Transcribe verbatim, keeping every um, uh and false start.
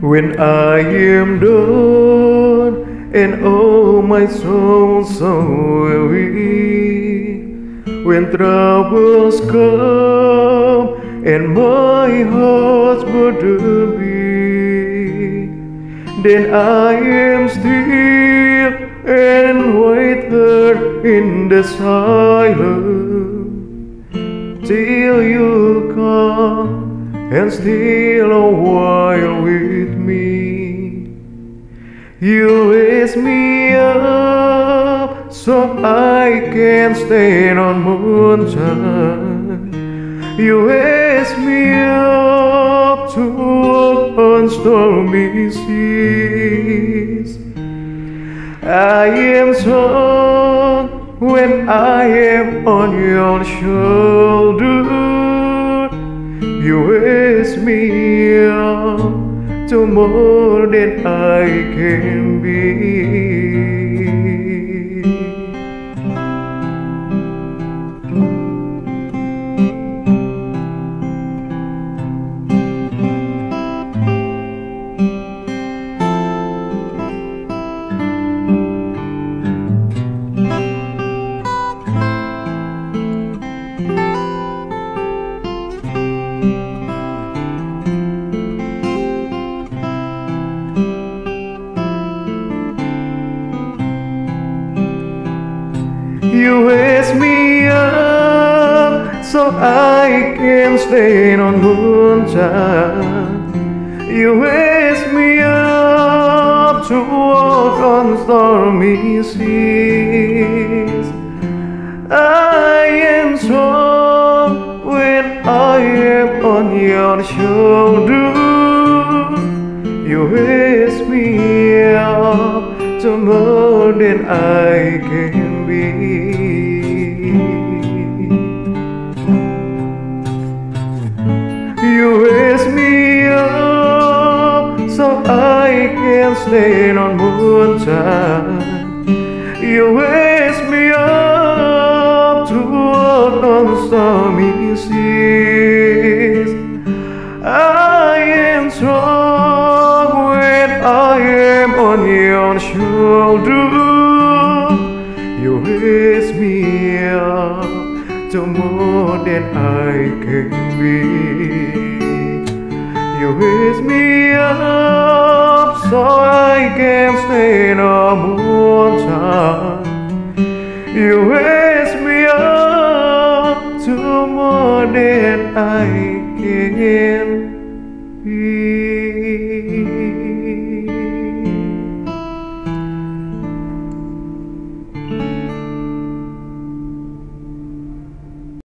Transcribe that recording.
When I am done and oh my soul so weary, when troubles come and my heart's burden be, then I am still and wait there in the silence till you come and steal a while with me. You raise me up so I can stand on mountain. You raise me up to walk on stormy seas. I am strong when I am on your shoulder. You raise me up to more than I can be. You raise me up so I can stand on mountain. You raise me up to walk on stormy seas. I am strong when I am on your shoulder. You raise me up to more than I can be. You raise me up so I can stand on mountain. You raise me up to walk on stormy seas. I am strong when I am on your shoulder. You raise me up to more than I can be. You raise me up so I can stand on mountain. You raise me up to more than I can